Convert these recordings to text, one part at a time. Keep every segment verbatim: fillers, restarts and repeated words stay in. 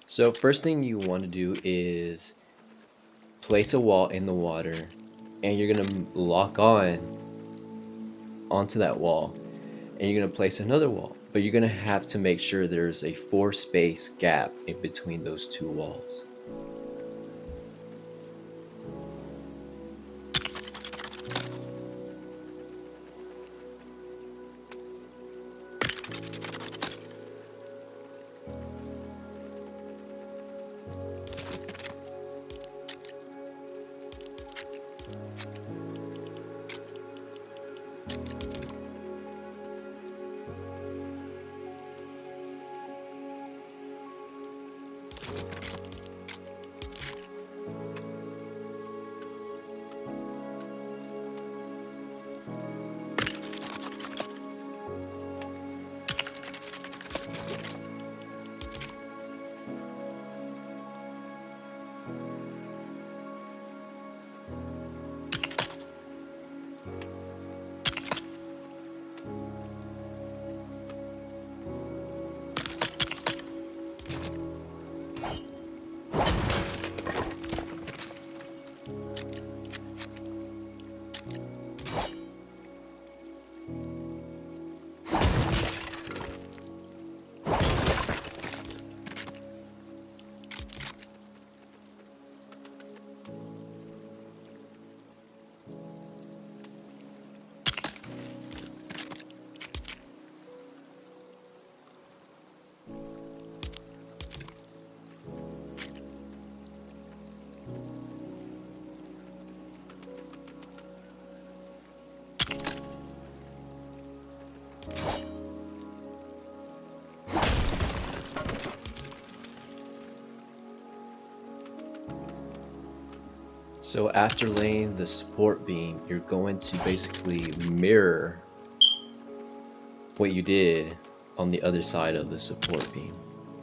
So first thing you want to do is place a wall in the water, and you're gonna lock on onto that wall, and you're gonna place another wall, but you're gonna have to make sure there's a four space gap in between those two walls. So after laying the support beam, you're going to basically mirror what you did on the other side of the support beam.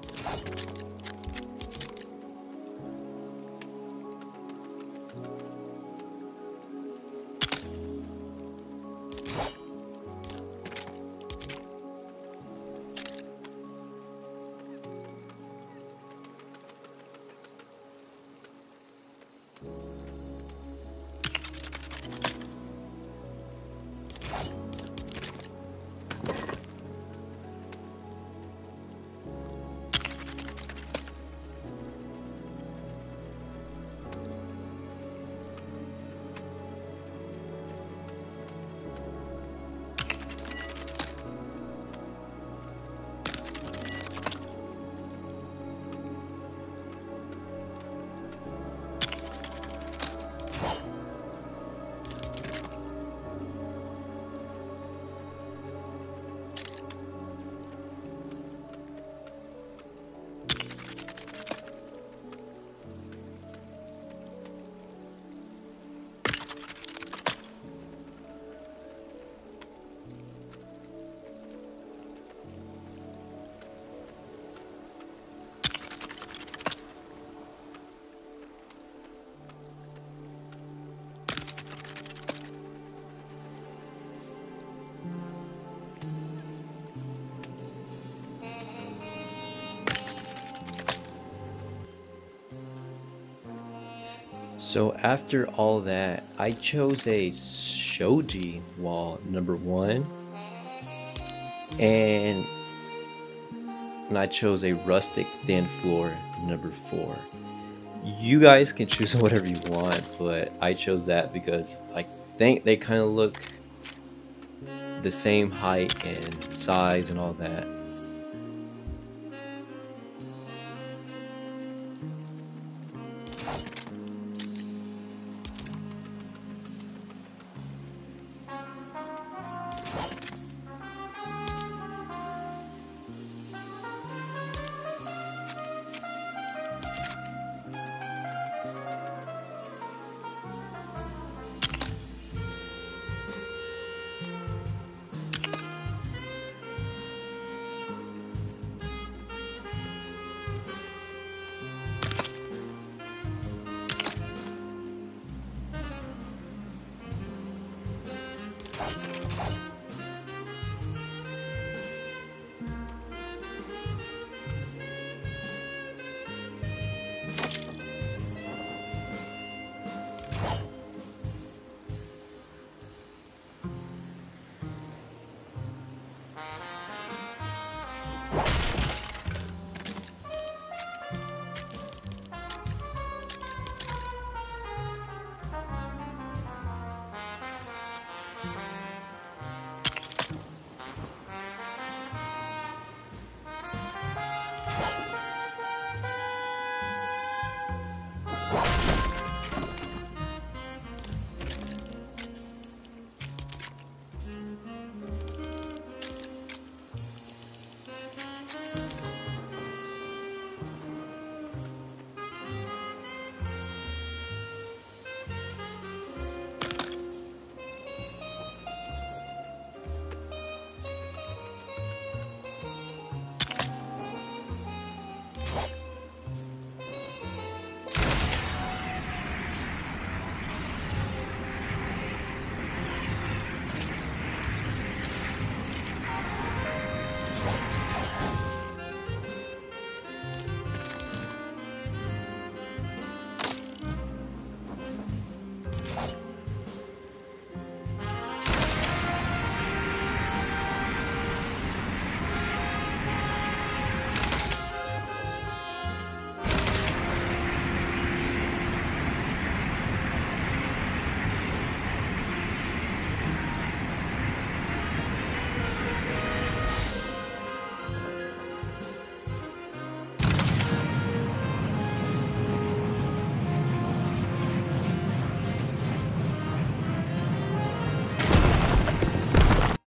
So after all that, I chose a shoji wall number one, and, and I chose a rustic thin floor number four. You guys can choose whatever you want, but I chose that because I think they kind of look the same height and size and all that.